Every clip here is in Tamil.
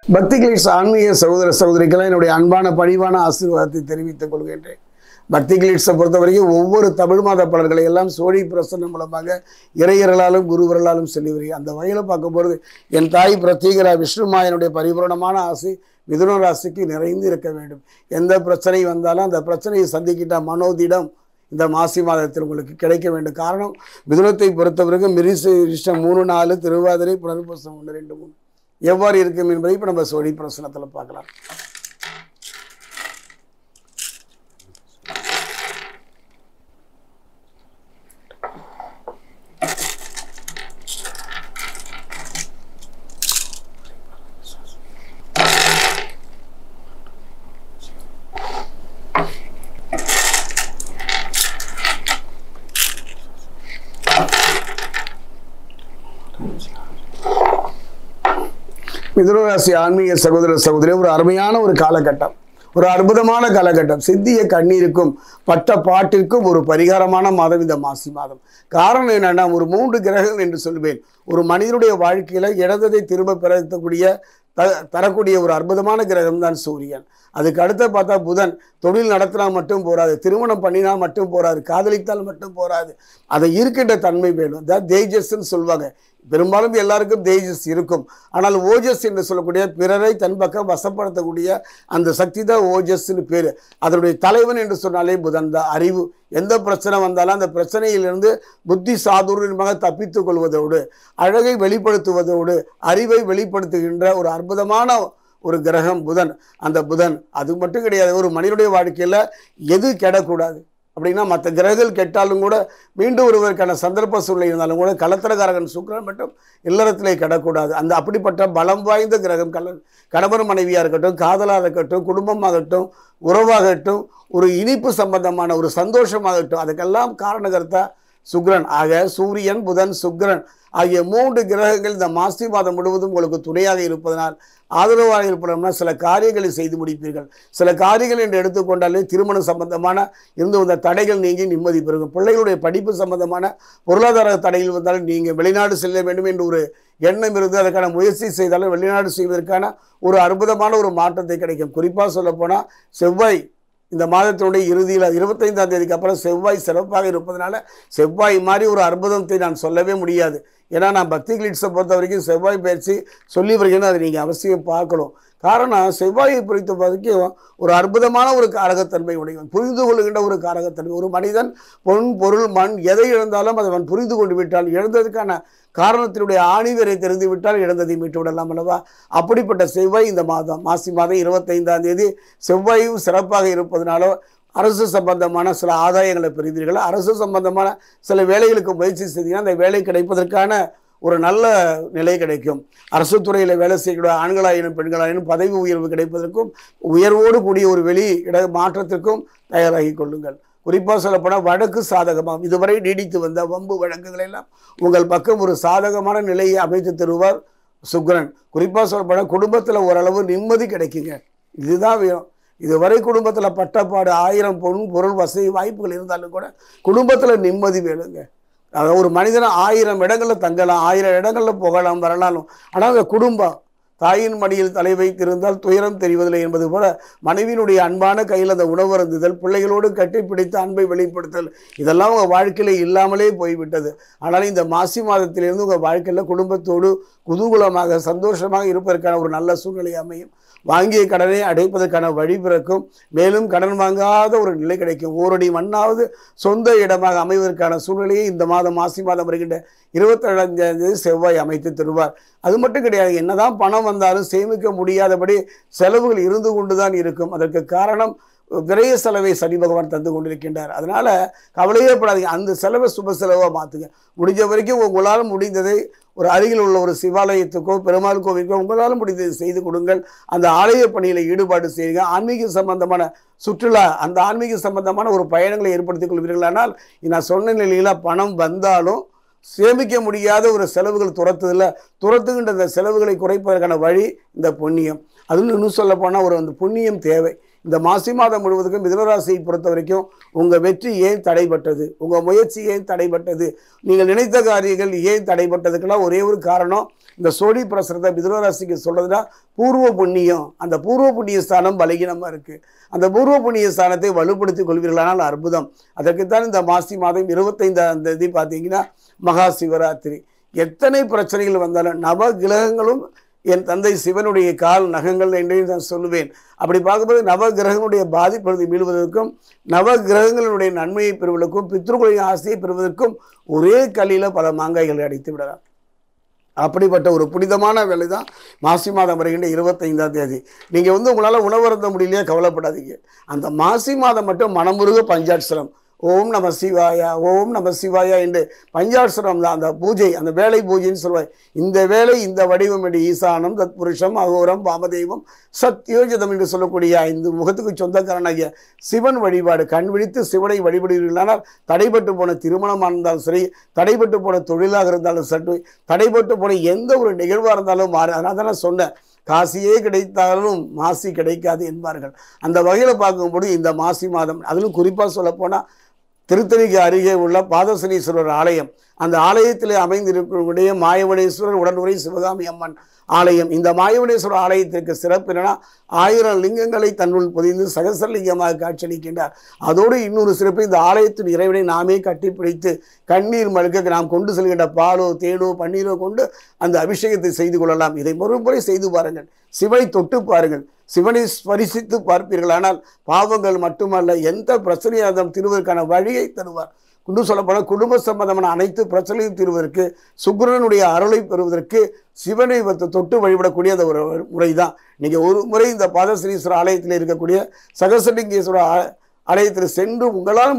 பக்தி கிளிட்ஸ் ஆன்மீக சகோதர சகோதரிக்கெல்லாம் என்னுடைய அன்பான பணிவான ஆசீர்வாதத்தை தெரிவித்துக் கொள்கின்றேன். பக்தி கிளிட்ஸை பொறுத்த வரைக்கும் ஒவ்வொரு தமிழ் மாத பலர்களை எல்லாம் சோழி பிரசன்னம் மூலமாக இறையர்களாலும் குருவர்களாலும் சொல்லி வருகிறேன். அந்த வகையில் பார்க்கும்பொழுது என் தாய் பிரத்யேகரா விஷ்ணுமாயனுடைய பரிபூரணமான ஆசை மிதுன ராசிக்கு நிறைந்து இருக்க வேண்டும். எந்த பிரச்சனை வந்தாலும் அந்த பிரச்சனையை சந்திக்கிட்ட மனோதிடம் இந்த மாசி மாதத்தில் உங்களுக்கு கிடைக்க வேண்டும். காரணம், மிதுனத்தை பொறுத்தவரைக்கும் மிருகசீரிஷம் 3 4 திருவாதிரை புனர்பூசம் 1 2 3 எவ்வாறு இருக்கும் என்பதை இப்போ நம்ம சோழி பிரசனத்தில் பார்க்கலாம். மிதுன ராசி ஆன்மீக சகோதர சகோதரி, ஒரு அருமையான ஒரு காலகட்டம், ஒரு அற்புதமான காலகட்டம். சிந்திய கண்ணீருக்கும் பட்ட பாட்டிற்கும் ஒரு பரிகாரமான மாதம் இந்த மாசி மாதம். காரணம் என்னன்னா, ஒரு 3 கிரகங்கள் என்று சொல்வேன். ஒரு மனிதனுடைய வாழ்க்கையில இழந்ததை திரும்ப தரக்கூடிய ஒரு அற்புதமான கிரகம் தான் சூரியன். அதுக்கு அடுத்த பார்த்தா புதன். தொழில் நடத்தினா மட்டும் போராது, திருமணம் பண்ணினா மட்டும் போராது, காதலித்தால் மட்டும் போராது, அதை இருக்கின்ற தன்மை வேணும். தேஜஸ்ன்னு சொல்லுவாங்க. பெரும்பாலும் எல்லாருக்கும் தேஜஸ் இருக்கும். ஆனால் ஓஜஸ் என்று சொல்லக்கூடிய பிறரை தன் பக்கம் வசப்படுத்தக்கூடிய அந்த சக்தி தான் ஓஜஸ்ன்னு பேர். அதனுடைய தலைவன் என்று சொன்னாலே புதன் தான். அறிவு, எந்த பிரச்சனை வந்தாலும் அந்த பிரச்சனையிலிருந்து புத்தி சாதுரியமாக தப்பித்துக் கொள்வதோடு, அழகை வெளிப்படுத்துவதோடு, அறிவை வெளிப்படுத்துகின்ற ஒரு அற்புதமான ஒரு கிரகம் புதன். அந்த புதன் அது மட்டும் கிடையாது. ஒரு மனிதனுடைய வாழ்க்கையில் எது கெடக்கூடாது அப்படின்னா, மற்ற கிரகங்கள் கெட்டாலும் கூட மீண்டும் ஒருவருக்கான சந்தர்ப்ப சூழ்நிலை இருந்தாலும் கூட கலத்திரகாரகன் சுக்கிரன் மட்டும் இல்லறத்திலே கெடக்கூடாது. அந்த அப்படிப்பட்ட பலம் வாய்ந்த கிரகம் கணவன் மனைவியாக இருக்கட்டும், காதலாக இருக்கட்டும், குடும்பமாகட்டும், உறவாகட்டும், ஒரு இனிப்பு சம்பந்தமான ஒரு சந்தோஷமாகட்டும், அதுக்கெல்லாம் காரணகர்த்தா சுக்கிரன். ஆக சூரியன், புதன், சுக்கிரன் ஆகிய 3 கிரகங்கள் இந்த மாசி மாதம் முழுவதும் உங்களுக்கு துணையாக இருப்பதனால், ஆதரவாக இருப்பதுனா சில காரியங்களை செய்து முடிப்பீர்கள். சில காரியங்கள் என்று எடுத்துக்கொண்டாலே திருமணம் சம்பந்தமான இருந்து வந்த தடைகள் நீங்கி நிம்மதி பெறும். பிள்ளைகளுடைய படிப்பு சம்பந்தமான பொருளாதார தடைகள் வந்தாலும் நீங்கள் வெளிநாடு செல்ல வேண்டும் என்று ஒரு எண்ணம் இருந்து அதற்கான முயற்சி செய்தாலும் வெளிநாடு செய்வதற்கான ஒரு அற்புதமான ஒரு மாற்றத்தை கிடைக்கும். குறிப்பாக சொல்லப்போனால் செவ்வாய் இந்த மாதத்தினுடைய இறுதியில் 25ஆம் தேதிக்கு அப்புறம் செவ்வாய் சிறப்பாக இருப்பதனால செவ்வாய் மாதிரி ஒரு அற்புதத்தை நான் சொல்லவே முடியாது. ஏன்னா நான் பக்தி கிளிட்ஸை பொறுத்த வரைக்கும் செவ்வாய் பயிற்சி சொல்லி வருகிறேன்னு அதை நீங்கள் அவசியம் பார்க்கணும். காரணம், செவ்வாயை பொறுத்த வரைக்கும் ஒரு அற்புதமான ஒரு காரகத்தன்மை உடையவன், புரிந்து கொள்ளுகின்ற ஒரு காரகத்தன்மை. ஒரு மனிதன் பொன் பொருள் மண் எதை இழந்தாலும் அதை அவன் புரிந்து கொண்டு விட்டால், இழந்ததுக்கான காரணத்தினுடைய ஆணிவரை தெரிந்து விட்டால் இழந்ததை மீட்டு விடலாம் அல்லவா? அப்படிப்பட்ட செவ்வாய் இந்த மாதம் மாசி மாதம் 25ஆம் தேதி செவ்வாயும் சிறப்பாக இருப்பதனால அரசு சம்பந்தமான சில ஆதாயங்களை பெறுவீர்கள். அரசு சம்பந்தமான சில வேலைகளுக்கு முயற்சி செய்தீங்கன்னா அந்த வேலை கிடைப்பதற்கான ஒரு நல்ல நிலை கிடைக்கும். அரசு துறையில் வேலை செய்யக்கூடிய ஆண்களாயினும் பெண்களாயினும் பதவி உயர்வு கிடைப்பதற்கும் உயர்வோடு கூடிய ஒரு மாற்றத்திற்கும் தயாராகி கொள்ளுங்கள். குறிப்பாக சொல்லப்போனால் வழக்கு சாதகமாக இதுவரை நீடித்து வந்த வம்பு வழக்குகள் எல்லாம் உங்கள் பக்கம் ஒரு சாதகமான நிலையை அமைத்து தருவார் சுக்கிரன். குறிப்பாக சொல்லப்போனால் குடும்பத்தில் ஓரளவு நிம்மதி கிடைக்குங்க. இதுதான் வேணும். இதுவரை குடும்பத்தில் பட்டப்பாடு 1000 பொன் பொருள் வசதி வாய்ப்புகள் இருந்தாலும் கூட குடும்பத்தில் நிம்மதி வேணுங்க. அதாவது ஒரு மனிதனை 1000 இடங்களில் தங்கலாம், 1000 இடங்களில் போகலாம் வரலாலும், ஆனால் அந்த குடும்பம் தாயின் மடியில் தலை வைத்திருந்தால் துயரம் தெரிவதில்லை என்பது போல மனைவியினுடைய அன்பான கையில் அந்த உணவு அருந்துதல், பிள்ளைகளோடு கட்டிப்பிடித்து அன்பை வெளிப்படுத்தல், இதெல்லாம் உங்கள் வாழ்க்கையில் இல்லாமலே போய்விட்டது. ஆனால் இந்த மாசி மாதத்திலிருந்து உங்கள் வாழ்க்கையில் குடும்பத்தோடு குதூகூலமாக சந்தோஷமாக இருப்பதற்கான ஒரு நல்ல சூழ்நிலை அமையும். வாங்கிய கடனை அடைப்பதற்கான வழி பிறக்கும். மேலும் கடன் வாங்காத ஒரு நிலை கிடைக்கும். ஓரடி மண்ணாவது சொந்த இடமாக அமைவதற்கான சூழ்நிலையை இந்த மாசி மாதம் வருகின்ற 27ஆம் தேதி செவ்வாய் அமைத்து தருவார். அது மட்டும் கிடையாது, என்னதான் பணம் வந்தாலும் சேமிக்க முடியாதபடி செலவுகள் இருந்து கொண்டுதான் இருக்கும். அதற்கு காரணம் விரைய செலவை சனி பகவான் தந்து கொண்டிருக்கின்றார். அதனால கவலையே படாதீங்க. அந்த செலவை சுப செலவாக மாற்றுங்க. முடிஞ்ச வரைக்கும் உங்களால் முடிந்ததை ஒரு அருகில் உள்ள ஒரு சிவாலயத்துக்கோ பெருமாள் கோவிலுக்கோ உங்களால் முடிந்ததை செய்து கொடுங்கள். அந்த ஆலய பணியில் ஈடுபாடு செய்யுங்க. ஆன்மீக சம்பந்தமான சுற்றுலா, அந்த ஆன்மீக சம்பந்தமான ஒரு பயணங்களை ஏற்படுத்திக் கொள்வீர்களானால் நான் சொன்ன நிலையில் பணம் வந்தாலும் சேமிக்க முடியாத ஒரு செலவுகள் துரத்துகின்ற அந்த செலவுகளை குறைப்பதற்கான வழி இந்த புண்ணியம். அதுன்னு இன்னும் சொல்ல போனால் அந்த புண்ணியம் தேவை. இந்த மாசி மாதம் முழுவதுக்கும் மிதுன ராசியை பொறுத்த வரைக்கும் உங்கள் வெற்றி ஏன் தடைபட்டது, உங்கள் முயற்சி ஏன் தடைபட்டது, நீங்கள் நினைத்த காரியங்கள் ஏன் தடைபட்டதுக்கெல்லாம் ஒரே ஒரு காரணம் இந்த சோழி பிரசரத்தை மிதுன ராசிக்கு சொல்றதுன்னா பூர்வ புண்ணியம். அந்த பூர்வ புண்ணிய ஸ்தானம் பலகீனமாக இருக்குது. அந்த பூர்வ புண்ணிய ஸ்தானத்தை வலுப்படுத்திக் கொள்வீர்களானால் அற்புதம். அதற்குத்தான் இந்த மாசி மாதம் 25ஆம் தேதி பார்த்தீங்கன்னா மகா சிவராத்திரி. எத்தனை பிரச்சனைகள் வந்தாலும் நவ கிரகங்களும் என் தந்தை சிவனுடைய கால் நகங்கள் என்றே நான் சொல்லுவேன். அப்படி பார்க்கும்போது நவ கிரகங்களுடைய பாதிப்பகுதி மீளுவதற்கும் நவ கிரகங்களுடைய நன்மையை பெறுவதற்கும் பித்ருக்களின் ஆசையை பெறுவதற்கும் ஒரே கல்லில் பல மாங்காய்களை அடித்து விடலாம். அப்படிப்பட்ட ஒரு புனிதமான வேலை தான் மாசி மாதம் வருகின்ற 25ஆம் தேதி. நீங்கள் உங்களால் உணவருந்த முடியலையே, கவலைப்படாதீங்க. அந்த மாசி மாதம் மட்டும் மனமுருக பஞ்சாட்சரம் ஓம் நம சிவாயா ஓம் நம சிவாயா என்று பஞ்சாட்சரம் தான் அந்த பூஜை, அந்த வேலை பூஜைன்னு சொல்லுவாய். இந்த வேலை இந்த வடிவம் என்று ஈசானம் தத் புருஷம் அகோரம் வாமதெய்வம் சத்யோஜிதம் என்று சொல்லக்கூடிய 5 முகத்துக்கு சொந்தக்காரனாகிய சிவன் வழிபாடு. கண் விழித்து சிவனை வழிபடுவீர்களானால் தடைபட்டு போன திருமணமாக இருந்தாலும் சரி, தடைபட்டு போன தொழிலாக இருந்தாலும் சரி, தடைபட்டு போன எந்த ஒரு நிகழ்வாக இருந்தாலும் மாறு. அதனால தான் நான் சொன்னேன், காசியே கிடைத்தாலும் மாசி கிடைக்காது என்பார்கள். அந்த வகையில் பார்க்கும்போது இந்த மாசி மாதம், அதிலும் குறிப்பாக சொல்லப்போனால் திருத்தணிக்கு அருகே உள்ள பாதசனீஸ்வரர் ஆலயம், அந்த ஆலயத்திலே அமைந்திருக்கக்கூடிய மாயவனேஸ்வரர் உடனுரை சிவகாமி அம்மன் ஆலயம். இந்த மாயவனேஸ்வரர் ஆலயத்திற்கு சிறப்பு என்னன்னா 1000 லிங்கங்களை தன்னுள் பொதிந்து சகசரலிங்கமாக காட்சியளிக்கின்றார். அதோடு இன்னொரு சிறப்பு, இந்த ஆலயத்தின் இறைவனை நாமே கட்டிப்பிடித்து கண்ணீர் மழுக்க நாம் கொண்டு செல்கின்ற பாலோ தேனோ பன்னீரோ கொண்டு அந்த அபிஷேகத்தை செய்து கொள்ளலாம். இதை மறுமுறை செய்து பாருங்கள், சிவனை தொட்டு பாருங்கள், சிவனை ஸ்பரிசித்து பார்ப்பீர்களானால் பாவங்கள் மட்டுமல்ல எந்த பிரச்சனையாக தீர்வதற்கான வழியை தருவார். இன்னும் சொல்லப்போனால் குடும்ப சம்பந்தமான அனைத்து பிரச்சனையும் தீர்வதற்கு சுக்கிரனுடைய அருளை பெறுவதற்கு சிவனை தொட்டு வழிபடக்கூடிய அந்த ஒரு முறை தான். நீங்கள் ஒரு முறை இந்த பாதசனீஸ்வரர் ஆலயத்தில் இருக்கக்கூடிய சகசலிங்கேஸ்வரர் ஆலயத்தில் சென்று உங்களால்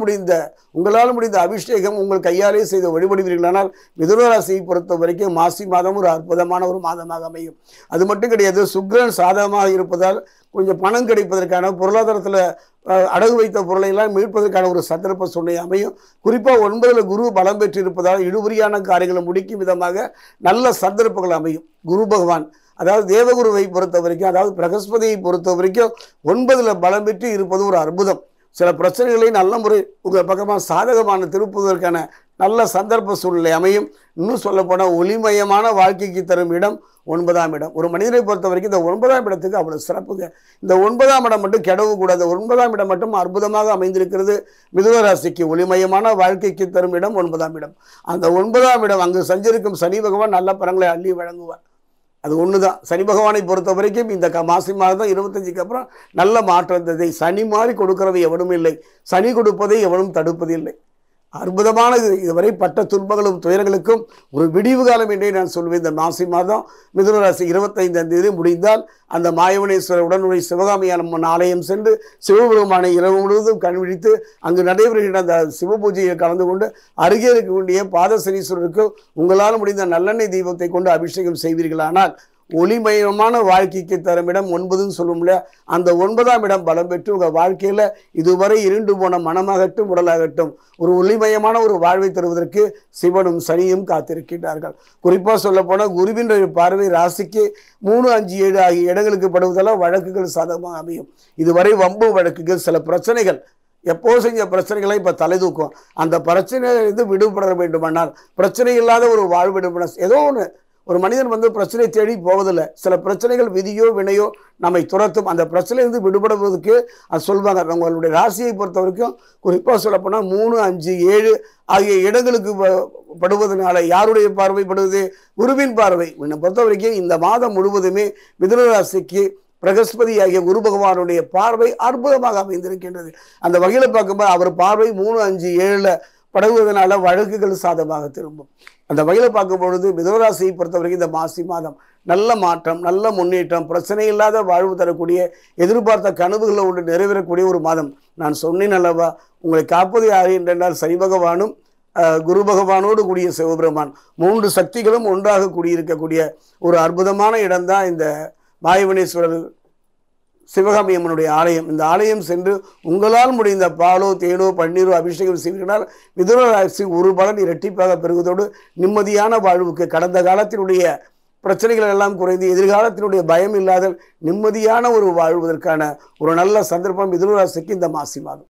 முடிந்த அபிஷேகம் உங்கள் கையாலே செய்து வழிபடுவீர்களானால் மிதுன ராசியை பொறுத்த வரைக்கும் மாசி மாதம் ஒரு அற்புதமான ஒரு மாதமாக அமையும். அது மட்டும் கிடையாது, சுக்கிரன் சாதகமாக இருப்பதால் கொஞ்சம் பணம் கிடைப்பதற்கான, பொருளாதாரத்தில் அடகு வைத்த பொருளை எல்லாம் மீட்பதற்கான ஒரு சந்தர்ப்ப சூழ்நிலை அமையும். குறிப்பாக 9ல் குரு பலம் பெற்று இருப்பதால் இழுபறியான காரியங்களை முடிக்கும் விதமாக நல்ல சந்தர்ப்பங்கள் அமையும். குரு பகவான், அதாவது தேவகுருவை பொறுத்த வரைக்கும், அதாவது பிரகஸ்பதியை பொறுத்த வரைக்கும் 9ல் பலம் பெற்று இருப்பது ஒரு அற்புதம். சில பிரச்சனைகளை நல்ல முறை உங்கள் பக்கமாக சாதகமான திருப்புவதற்கான நல்ல சந்தர்ப்ப சூழ்நிலை அமையும். இன்னும் சொல்லப்போனால் ஒளிமயமான வாழ்க்கைக்கு தரும் இடம் 9ஆம் இடம். ஒரு மனிதனை பொறுத்த வரைக்கும் இந்த 9ஆம் இடத்துக்கு அவ்வளோ சிறப்புங்க. இந்த 9ஆம் இடம் மட்டும் கெடவு கூடாது. 9ஆம் இடம் மட்டும் அற்புதமாக அமைந்திருக்கிறது மிதுன ராசிக்கு. ஒளிமயமான வாழ்க்கைக்கு தரும் இடம் 9ஆம் இடம். அந்த 9ஆம் இடம் அங்கு சஞ்சரிக்கும் சனி பகவான் நல்ல பலன்களை அள்ளி வழங்குவார். அது ஒன்று தான். சனி பகவானை பொறுத்த வரைக்கும் இந்த மாசி மாதம் 25க்கு அப்புறம் நல்ல மாற்றத்தை, சனி மாதிரி கொடுக்கிறவை எவனும் இல்லை, சனி கொடுப்பதை எவனும் தடுப்பதில்லை. அற்புதமானது. இதுவரை பட்ட துன்பங்களும் துயரங்களுக்கும் ஒரு விடிவு காலம் என்றே நான் சொல்வேன். இந்த மாசி மாதம் மிதுன ராசி 25ஆம் தேதி முடிந்தால் அந்த மாயவனேஸ்வரர் உடனுடைய சிவகாமி அம்மன் ஆலயம் சென்று சிவபெருமானை இரவு முழுவதும் கண்விழித்து அங்கு நடைபெறுகின்ற அந்த சிவ பூஜையை கலந்து கொண்டு அருகே இருக்கக்கூடிய பாதசனீஸ்வரருக்கு உங்களால் முடிந்த நல்லெண்ணெய் தீபத்தை கொண்டு அபிஷேகம் செய்வீர்களானால் ஒளிமயமான வாழ்க்கைக்கு தரும் இடம் 9ன்னு சொல்லும்ல, அந்த 9ஆம் இடம் பலம் பெற்று உங்கள் வாழ்க்கையில் இதுவரை இருண்டு போன மனமாகட்டும் உடலாகட்டும் ஒரு ஒளிமயமான ஒரு வாழ்வை தருவதற்கு சிவனும் சனியும் காத்திருக்கின்றார்கள். குறிப்பாக சொல்ல போனால் குருவின் பார்வை ராசிக்கு 3, 5, 7 ஆகிய இடங்களுக்கு படுவதால் வழக்குகள் சாதகமாக அமையும். இதுவரை வம்பு வழக்குகள், சில பிரச்சனைகள், எப்போ செஞ்ச பிரச்சனைகளை இப்போ தலை தூக்கும். அந்த பிரச்சனையிலிருந்து விடுபட வேண்டுமானால், பிரச்சனை இல்லாத ஒரு வாழ்விடுபட ஏதோ ஒன்று, ஒரு மனிதன் பிரச்சனை தேடி போவதில்லை. சில பிரச்சனைகள் விதியோ வினையோ நம்மை துரத்தும். அந்த பிரச்சனையிலிருந்து விடுபடுவதற்கு அது சொல்வாங்க. நம்மளுடைய ராசியை பொறுத்த வரைக்கும் குறிப்பாக சொல்லப்போனால் 3, 5, 7 ஆகிய இடங்களுக்கு படுவதனால யாருடைய பார்வைப்படுவது? குருவின் பார்வை. என்னை பொறுத்த வரைக்கும் இந்த மாதம் முழுவதுமே மிதுன ராசிக்கு பிரகஸ்பதி ஆகிய குரு பகவானுடைய பார்வை அற்புதமாக அமைந்திருக்கின்றது. அந்த வகையில் பார்க்கும்போது அவர் பார்வை 3, 5, 7 படுவதனால வழக்குகள் சாதகமாக திரும்பும். அந்த வகையில் பார்க்கும் பொழுது மிதுன ராசியை பொறுத்த வரைக்கும் இந்த மாசி மாதம் நல்ல மாற்றம், நல்ல முன்னேற்றம், பிரச்சனை இல்லாத வாழ்வு தரக்கூடிய, எதிர்பார்த்த கனவுகளை ஒன்று நிறைவேறக்கூடிய ஒரு மாதம். நான் சொன்னேன் அல்லவா, உங்களை காப்பது யார் என்றால் சனி பகவானும் குரு பகவானோடு கூடிய சிவபெருமான் 3 சக்திகளும் ஒன்றாக கூடியிருக்கக்கூடிய ஒரு அற்புதமான இடம்தான் இந்த மாயவனேஸ்வரர் சிவகாமி அம்மனுடைய ஆலயம். இந்த ஆலயம் சென்று உங்களால் முடிந்த பாலோ தேனோ பன்னீரோ அபிஷேகம் செய்வீர்களால் மிதுன ராசி ஒரு பலன் இரட்டிப்பாக பெறுவதோடு நிம்மதியான வாழ்வுக்கு, கடந்த காலத்தினுடைய பிரச்சனைகள் எல்லாம் குறைந்து எதிர்காலத்தினுடைய பயம் இல்லாத நிம்மதியான ஒரு வாழ்வதற்கான ஒரு நல்ல சந்தர்ப்பம் மிதுன ராசிக்கு இந்த மாசி மாதம்.